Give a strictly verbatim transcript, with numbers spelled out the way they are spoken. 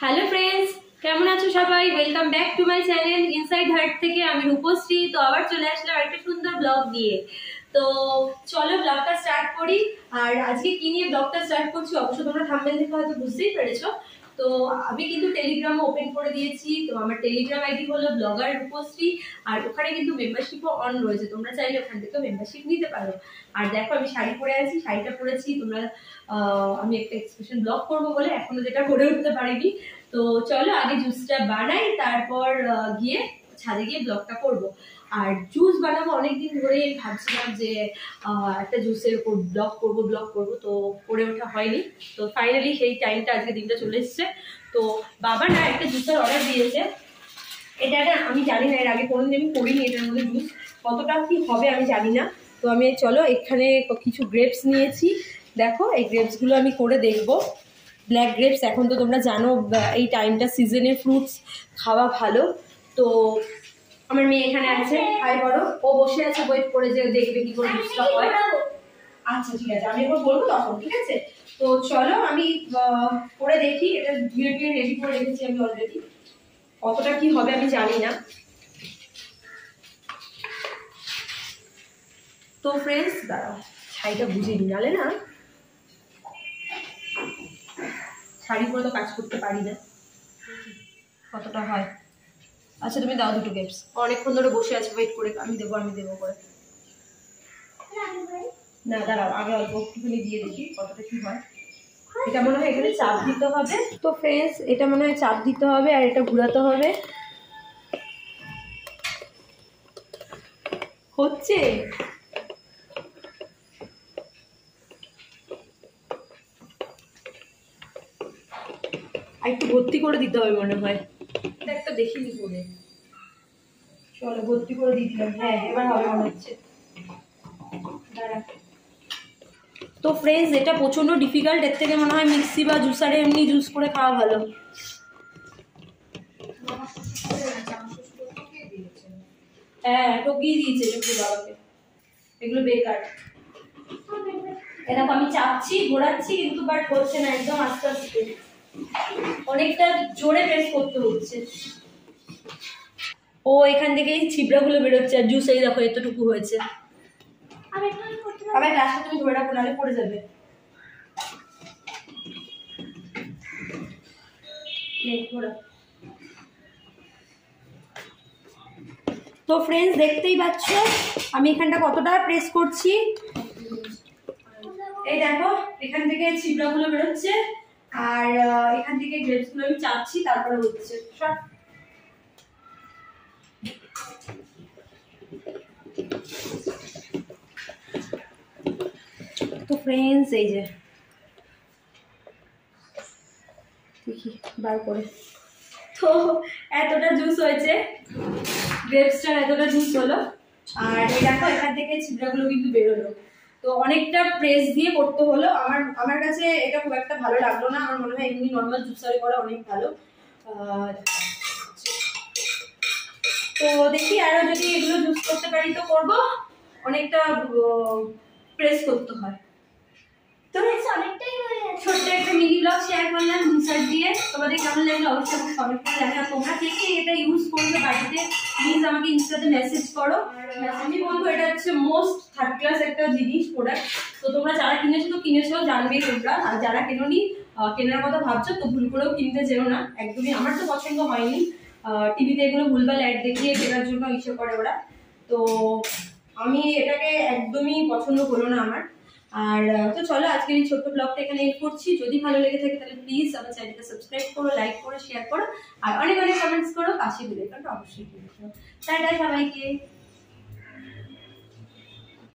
Hello friends, কেমন আছো সবাই? Welcome back to my channel inside heart থেকে। আমি রূপশ্রী। তো আবার চলে আসলাম একটা সুন্দর ব্লগ নিয়ে। তো চলো ব্লগটা স্টার্ট করি। আর আজকে কি নিয়ে ব্লগটা স্টার্ট করছি অবশ্য তোমরা থাম্বনেল দেখে হয়তো বুঝতেই পেরেছো। তো আমি কিন্তু টেলিগ্রাম ওপেন করে দিয়েছি। তো আমার টেলিগ্রাম আইডি হলো ব্লগার রূপশ্রী। আর ওখানে কিন্তু মেম্বারশিপও অন রয়েছে, তোমরা চাইলে ওখান থেকে মেম্বারশিপ নিতে পারো। আর দেখো আমি শাড়ি পরে আছি, শাড়িটা পরেছি তোমরা আমি একটা এক্সপ্রেশন ব্লগ করবো বলে এখনো যেটা করে উঠতে পারিনি। তো চলো আগে জুসটা বানাই, তারপর গিয়ে ছাদে গিয়ে ব্লগটা করবো। আর জুস বানাবো অনেকদিন ধরে ভাবছিলাম যে একটা জুসের উপর ব্লগ করবো ব্লগ করবো তো করে ওঠা হয়নি। তো ফাইনালি সেই টাইমটা আজকে দিনটা চলে এসছে। তো বাবা না একটা জুসের অর্ডার দিয়েছে। এটা না আমি জানি না, এর আগে কোনোদিন আমি করিনি এটার মধ্যে জুস, কতটা কি হবে আমি জানি না। তো আমি চলো এখানে কিছু গ্রেপস নিয়েছি, দেখো এই গ্রেপসগুলো আমি করে দেখবো। ব্ল্যাক গ্রেপস এখন তো তোমরা জানো এই টাইমটা সিজনের ফ্রুটস খাওয়া ভালো। তো আমার মেয়ে এখানে আছে, হাই বড়, ও বসে আছে ওয়েট করে যে দেখবে কি করে জুসটা হয়। আচ্ছা ঠিক আছে, আমি এবার বলবো তখন, ঠিক আছে? তো চলো আমি করে দেখি। এটা ধীরে ধীরে রেডি করে রেখেছি আমি অলরেডি, কতটা কি হবে আমি জানি না। তো ফ্রেন্ডস দাঁড়াও, শাড়িটা বুঝিয়ে নি, নালে না শাড়ি পরে তো কাজ করতে পারি না, কতটা হয়। আচ্ছা তুমি দাও দুটো গ্রেপস, অনেকক্ষণ ধরে বসে আছে ওয়েট করে, আমি দেবো আমি দেবো করে। না দাঁড়াও আগে অল্প একটুখানি দিয়ে দেখি কতটা কি হয়। এটা মনে হয় এখানে চাপ দিতে হবে। তো ফ্রেন্ডস এটা মনে হয় চাপ দিতে হবে আর এটা ঘুরাতে হবে। হচ্ছে আর একটু ভর্তি করে দিতে হবে মনে হয়, এটা একটা দেখিনি করে। চলো ভর্তি করে দিয়ে দিলাম, হ্যাঁ এবার হবে মনে হচ্ছে। দাঁড়া। তো ফ্রেন্ডস এটা প্রচন্ড ডিফিকাল্ট, এর থেকে মনে হয় মিক্সি বা জুসারে এমনি জুস করে খাওয়া ভালো। হ্যাঁ ঠকিয়ে দিয়েছে চোখের বাবাকে, এগুলো বেকার। এরকম আমি চাপছি ঘোরাচ্ছি কিন্তু বাট হচ্ছে না, একদম আস্তে আস্তে অনেকটা জোরে প্রেস করতে হচ্ছে। ও এখান থেকে এই ছিবড়াগুলো বেরোচ্ছে আর জুস এই দেখো এতটুকু হয়েছে। আবার গ্লাসটা তুমি ধরে রাখো নাহলে পড়ে যাবে। তো ফ্রেন্ডস দেখতেই পাচ্ছ আমি এখানটা কতটা প্রেস করছি, এই দেখো এখান থেকে ছিবড়াগুলো বেরোচ্ছে আর এখান থেকে গ্রেপসগুলো আমি চাপছি তারপরে হচ্ছে। তো ফ্রেন্ডস এই যে দেখি বার করে, তো এতটা জুস হয়েছে, গ্রেপসটার এতটা জুস হলো। আর এই দেখো এখান থেকে ছিবড়াগুলো কিন্তু বেরোলো। তো অনেকটা প্রেস দিয়ে করতে হলো। আমার আমার কাছে এটা খুব একটা ভালো লাগলো না, আমার মনে হয় এমনি নর্মাল জুসারে করা অনেক ভালো। তো দেখি আরো যদি এগুলো জুস করতে পারি তো করবো, অনেকটা প্রেস করতে হয়। তো অনেকটাই ছোট্ট একটা মিনি ব্লগ শেয়ার করলাম জুসার দিয়ে, তোমাদের কেমন লাগলো অবশ্যই কমেন্ট করে জানাও। তোমরা কে কে এটা ইউজ করবে বাড়িতে প্লিজ আমাকে ইনস্টাতে মেসেজ করো। আমি বলবো এটা হচ্ছে মোস্ট থার্ড ক্লাস একটা জিনিস প্রোডাক্ট। তো তোমরা যারা কিনেছো তো কিনেছো জানবেই তোমরা, আর যারা কেনোনি কেনার কথা ভাবছো তো ভুল করেও কিনতে যেও না, একদমই আমার তো পছন্দ হয়নি। টিভিতে এগুলো ভুলভাল অ্যাড দেখিয়ে কেনার জন্য ইচ্ছে করে ওরা, তো আমি এটাকে একদমই পছন্দ হলো না আমার। আর তো চলো আজকের এই ছোট্ট ব্লগটা এখানে এড করছি। যদি ভালো লেগে থাকে তাহলে প্লিজ আমার চ্যানেলটা সাবস্ক্রাইব করো, লাইক করো, শেয়ার করো আর অনেক অনেক কমেন্টস করো, পাশে বেল আইকনটা অবশ্যই ক্লিক করো। টাটা সবাইকে।